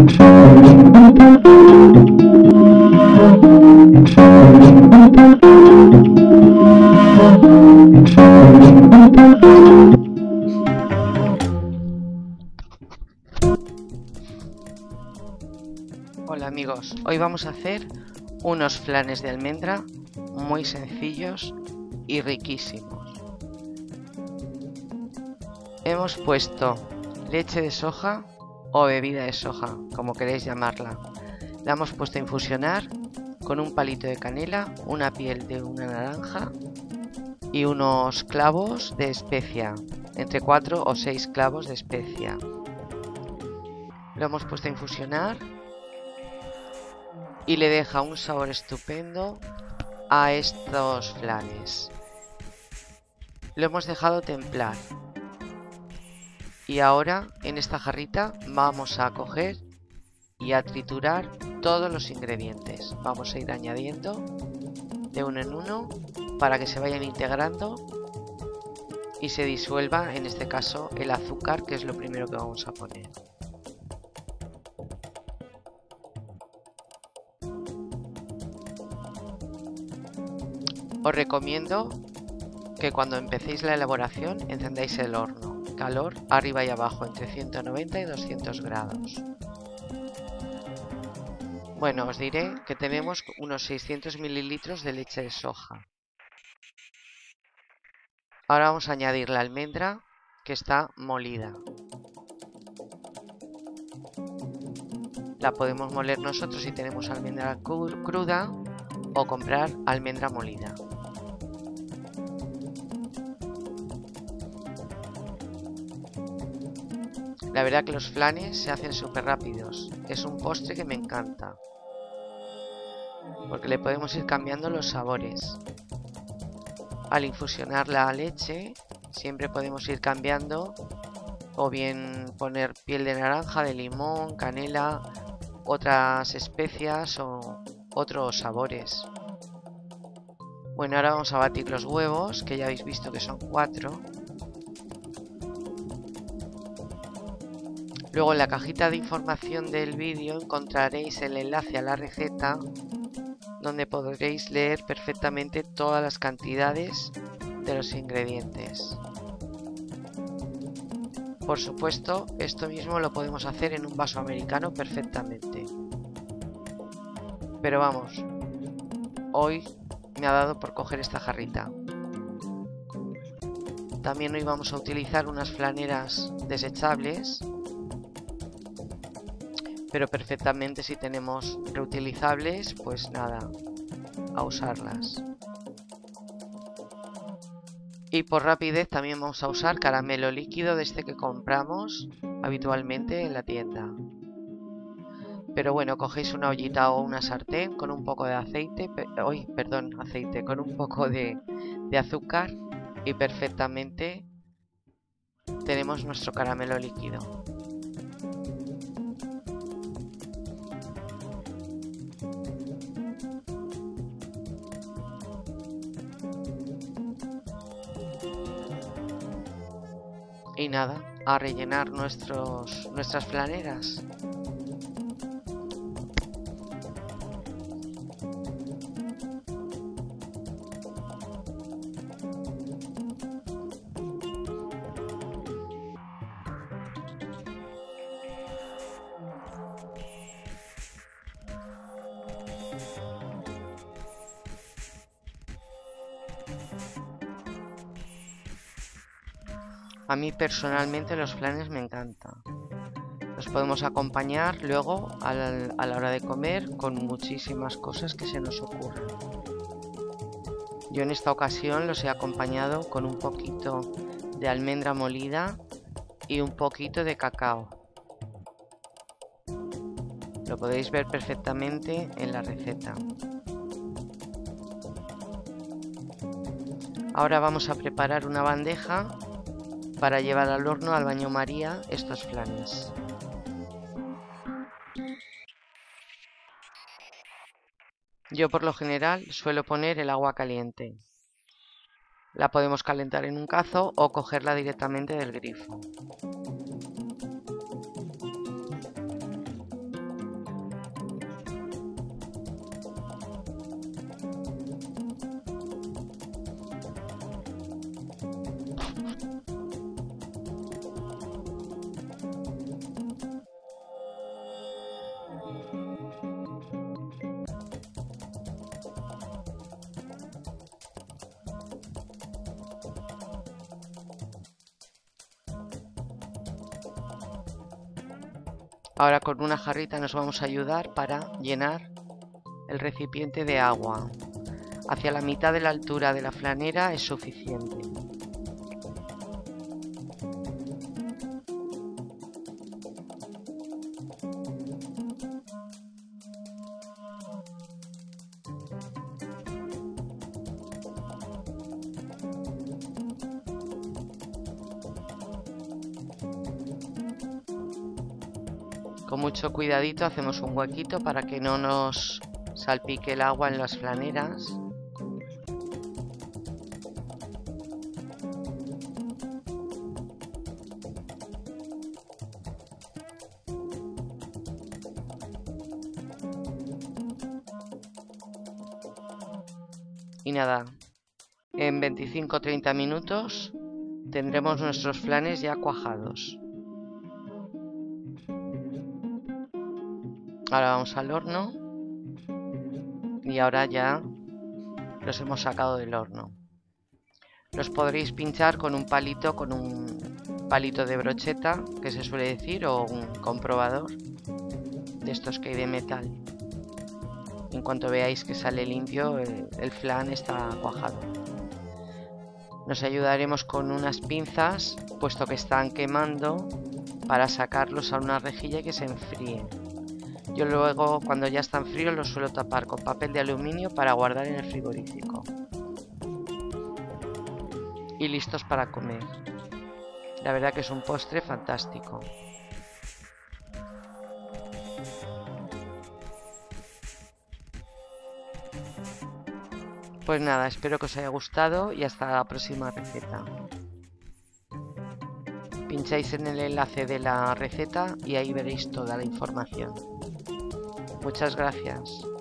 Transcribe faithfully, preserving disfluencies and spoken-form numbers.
Hola amigos, hoy vamos a hacer unos flanes de almendra muy sencillos y riquísimos. Hemos puesto leche de soja o bebida de soja, como queréis llamarla. La hemos puesto a infusionar con un palito de canela, una piel de una naranja y unos clavos de especia, entre cuatro o seis clavos de especia. Lo hemos puesto a infusionar y le deja un sabor estupendo a estos flanes. Lo hemos dejado templar y ahora en esta jarrita vamos a coger y a triturar todos los ingredientes. Vamos a ir añadiendo de uno en uno para que se vayan integrando y se disuelva, en este caso, el azúcar, que es lo primero que vamos a poner. Os recomiendo que cuando empecéis la elaboración encendáis el horno, calor arriba y abajo, entre ciento noventa y doscientos grados. Bueno, os diré que tenemos unos seiscientos mililitros de leche de soja. Ahora vamos a añadir la almendra que está molida. La podemos moler nosotros si tenemos almendra cruda o comprar almendra molida. La verdad que los flanes se hacen súper rápidos. Es un postre que me encanta, porque le podemos ir cambiando los sabores. Al infusionar la leche, siempre podemos ir cambiando, o bien poner piel de naranja, de limón, canela, otras especias o otros sabores. Bueno, ahora vamos a batir los huevos, que ya habéis visto que son cuatro. Luego en la cajita de información del vídeo encontraréis el enlace a la receta, donde podréis leer perfectamente todas las cantidades de los ingredientes. Por supuesto, esto mismo lo podemos hacer en un vaso americano perfectamente. Pero vamos, hoy me ha dado por coger esta jarrita. También hoy vamos a utilizar unas flaneras desechables, pero perfectamente si tenemos reutilizables, pues nada, a usarlas. Y por rapidez también vamos a usar caramelo líquido de este que compramos habitualmente en la tienda. Pero bueno, cogéis una ollita o una sartén con un poco de aceite, uy, perdón, aceite, con un poco de, de azúcar y perfectamente tenemos nuestro caramelo líquido. Y nada, a rellenar nuestros, nuestras flaneras. A mí personalmente los flanes me encantan. Los podemos acompañar luego a la, a la hora de comer con muchísimas cosas que se nos ocurren. Yo en esta ocasión los he acompañado con un poquito de almendra molida y un poquito de cacao. Lo podéis ver perfectamente en la receta. Ahora vamos a preparar una bandeja para llevar al horno al baño María estos flanes. Yo por lo general suelo poner el agua caliente. La podemos calentar en un cazo o cogerla directamente del grifo. Ahora con una jarrita nos vamos a ayudar para llenar el recipiente de agua. Hacia la mitad de la altura de la flanera es suficiente. Con mucho cuidadito hacemos un huequito para que no nos salpique el agua en las flaneras. Y nada, en veinticinco a treinta minutos tendremos nuestros flanes ya cuajados. Ahora vamos al horno. Y ahora ya los hemos sacado del horno. Los podréis pinchar con un palito, con un palito de brocheta, que se suele decir, o un comprobador de estos que hay de metal. En cuanto veáis que sale limpio, el, el flan está cuajado. Nos ayudaremos con unas pinzas, puesto que están quemando, para sacarlos a una rejilla y que se enfríen. Yo luego, cuando ya están fríos, los suelo tapar con papel de aluminio para guardar en el frigorífico. Y listos para comer. La verdad que es un postre fantástico. Pues nada, espero que os haya gustado y hasta la próxima receta. Pincháis en el enlace de la receta y ahí veréis toda la información. Muchas gracias.